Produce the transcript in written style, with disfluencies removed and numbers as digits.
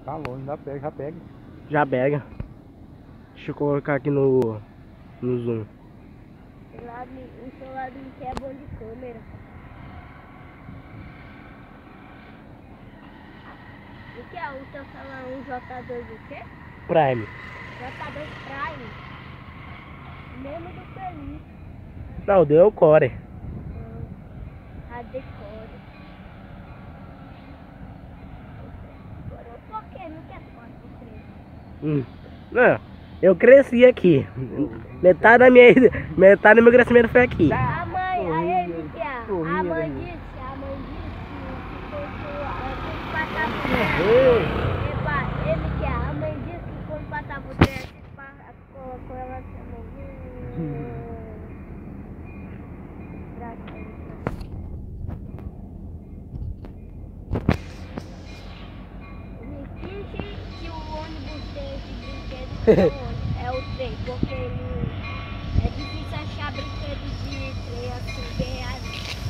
Tá longe, ainda pega, já pega. Já pega. Deixa eu colocar aqui no zoom. O celular do Mickey é bom de câmera. O que é o teu celular? Um J2 o quê? Prime. J2 Prime. Mesmo do Feliz. Não, deu o Core. A decore. Agora um pouquinho, não quer forte. Não, eu cresci aqui. Metade do meu crescimento foi aqui. A mãe, a ele que é. A mãe disse que quando passar por ele que é. A mãe disse que quando passar por trem, com ela também. Me finge que o ônibus desse brinquedo é o trem, porque ele é difícil achar brinquedo de trem assim, bem